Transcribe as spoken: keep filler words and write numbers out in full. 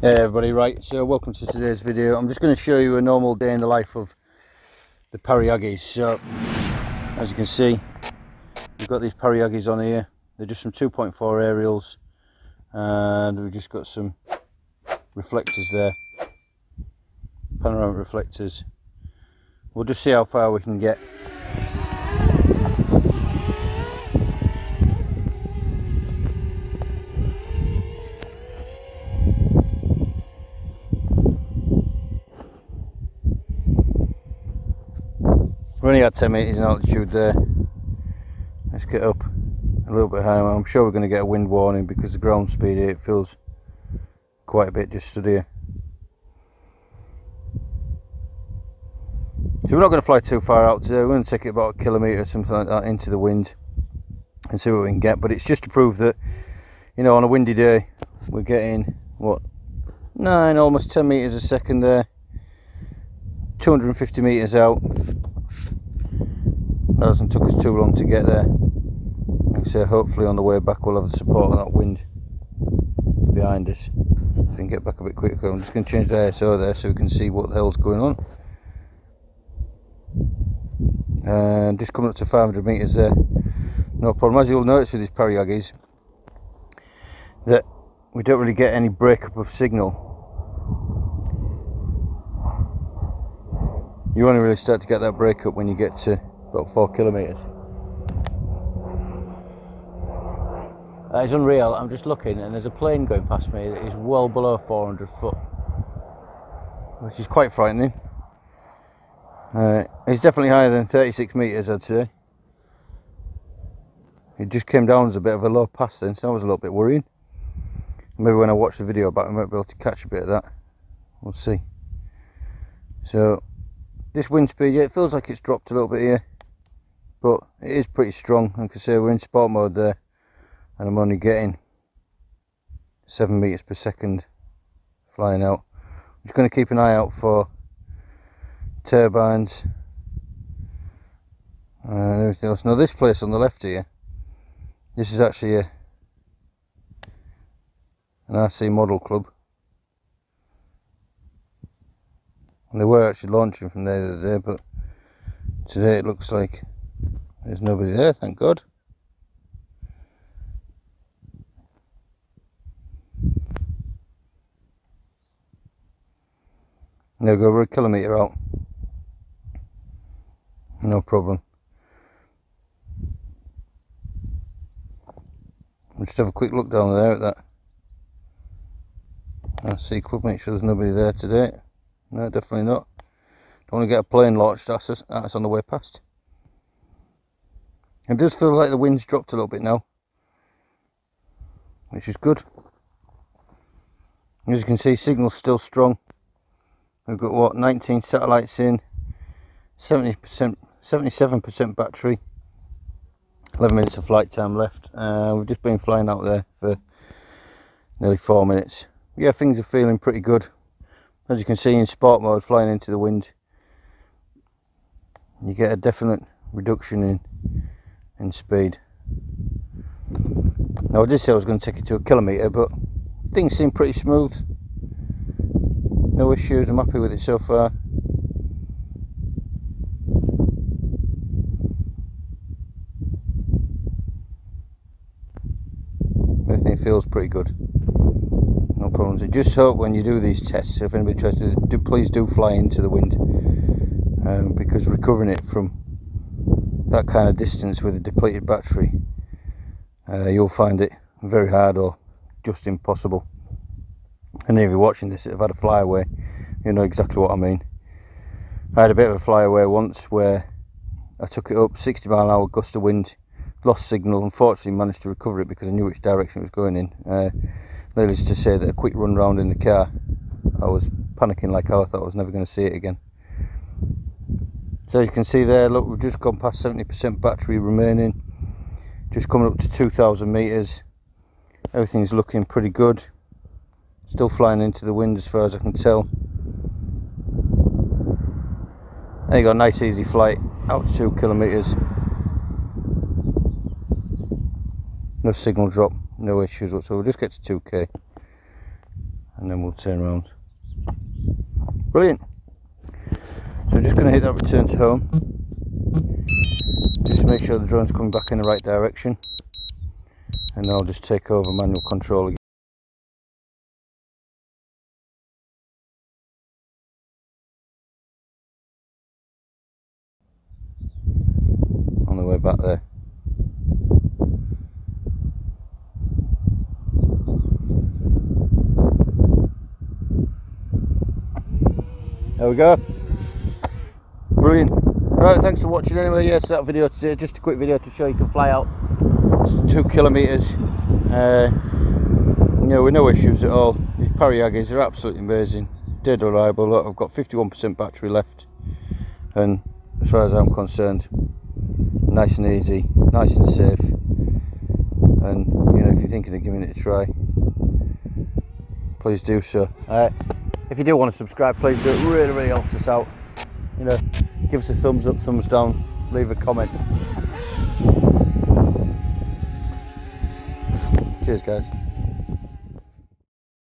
Hey everybody, right, so welcome to today's video. I'm just going to show you a normal day in the life of the Parayagis. So as you can see, we've got these Parayagis on here. They're just some two point four aerials, and we've just got some reflectors there, panoramic reflectors. We'll just see how far we can get. We're only at ten metres in altitude there. Let's get up a little bit higher. I'm sure we're going to get a wind warning because the ground speed here, it feels quite a bit just stood here. So we're not going to fly too far out today. We're going to take it about a kilometre or something like that into the wind and see what we can get. But it's just to prove that, you know, on a windy day we're getting what, nine, almost ten metres a second there, two hundred fifty metres out. That hasn't took us too long to get there. Like I say, hopefully on the way back we'll have the support of that wind behind us. We can get back a bit quicker. I'm just going to change the I S O there so we can see what the hell's going on. And just coming up to five hundred metres there, no problem. As you'll notice with these Parayagis, that we don't really get any breakup of signal. You only really start to get that breakup when you get to about four kilometres. That is unreal. I'm just looking and there's a plane going past me that is well below four hundred foot, which is quite frightening. Uh, it's definitely higher than thirty-six metres, I'd say. It just came down as a bit of a low pass then, so that was a little bit worrying. Maybe when I watch the video back I might be able to catch a bit of that. We'll see. So this wind speed, yeah, it feels like it's dropped a little bit here, but it is pretty strong. Like I say, we're in sport mode there, and I'm only getting seven metres per second flying out. I'm just going to keep an eye out for turbines and everything else. Now this place on the left here, this is actually a, an R C model club. And they were actually launching from there the other day, but today it looks like there's nobody there, thank God. There we go, we're a kilometre out. No problem. We'll just have a quick look down there at that R C club, make sure there's nobody there today. No, definitely not. Don't want to get a plane launched at us, at us on the way past. It does feel like the wind's dropped a little bit now, which is good. As you can see, signal's still strong. We've got what, nineteen satellites in, seventy percent, seventy-seven percent battery, eleven minutes of flight time left. Uh, we've just been flying out there for nearly four minutes. Yeah, things are feeling pretty good. As you can see, in sport mode, flying into the wind, you get a definite reduction in in speed. Now I did say I was going to take it to a kilometre, but things seem pretty smooth. No issues, I'm happy with it so far. Everything feels pretty good. No problems. I just hope when you do these tests, if anybody tries to do, please do fly into the wind, um, because recovering it from that kind of distance with a depleted battery, uh, you'll find it very hard or just impossible. And if you're watching this that have had a flyaway, you know exactly what I mean. I had a bit of a flyaway once where I took it up, sixty mile an hour gust of wind, lost signal, unfortunately managed to recover it because I knew which direction it was going in. Uh, Needless to say that a quick run round in the car, I was panicking like hell. I thought I was never going to see it again. So as you can see there, look, we've just gone past seventy percent battery remaining, just coming up to two thousand metres. Everything's looking pretty good. Still flying into the wind as far as I can tell. There you go, nice easy flight out to two kilometres. No signal drop, no issues whatsoever. We'll just get to two K. and then we'll turn around. Brilliant. So I'm just going to hit that return to home, just to make sure the drone's coming back in the right direction, and I'll just take over manual control again. On the way back there. There we go. Brilliant. Right, thanks for watching anyway. Yes, that video today, just a quick video to show you can fly out two kilometres. Uh, you know, with no issues at all. These Parayagis are absolutely amazing, dead reliable. Look, I've got fifty-one percent battery left, and as far as I'm concerned, nice and easy, nice and safe. And you know, if you're thinking of giving it a try, please do so. Uh, if you do want to subscribe, please do. It really, really helps us out. You know, give us a thumbs up, thumbs down, leave a comment. Cheers, guys.